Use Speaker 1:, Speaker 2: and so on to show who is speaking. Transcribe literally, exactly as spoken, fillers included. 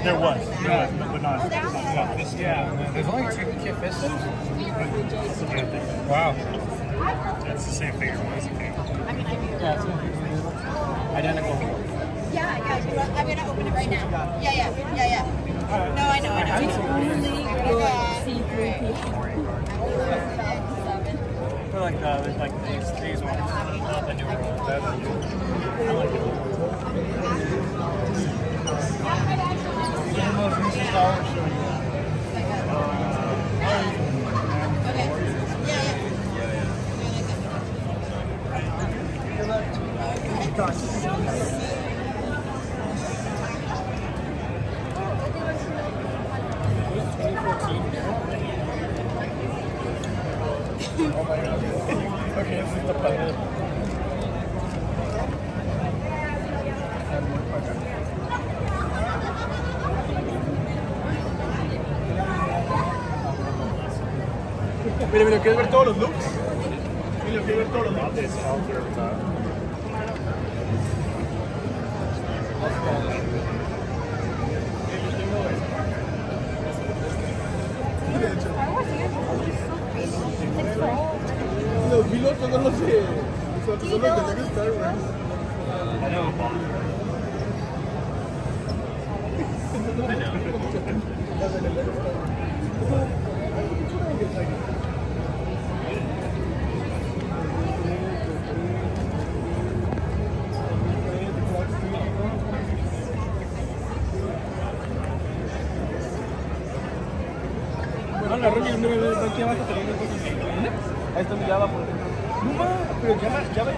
Speaker 1: There was, there was, but not, not this.
Speaker 2: Yeah, there's only two Kit Fistos? Wow.
Speaker 1: That's the same thing it was.
Speaker 2: Yeah, it's identical.
Speaker 3: Yeah, yeah. I'm gonna open it right now. Yeah, yeah, yeah, yeah. No, I know, I know.
Speaker 4: It's only good C three P.
Speaker 1: I feel like uh, there's like these these ones, not the newer ones. I like it. These are the most recent flowers showing you.
Speaker 3: Okay. Yeah, yeah.
Speaker 1: Oh my god. Okay, this is the pilot. Mira, mira, ¿quieres ver todos los looks? Mira, ¿quieres ver todos los looks? Los pilotos no los sé. Son los que tengo Star Wars. I know. I Bueno, la Rocky, mira, mira, aquí abajo tenemos cosas. Ahí está mi lava, por ejemplo. No va, pero ya va, ya va.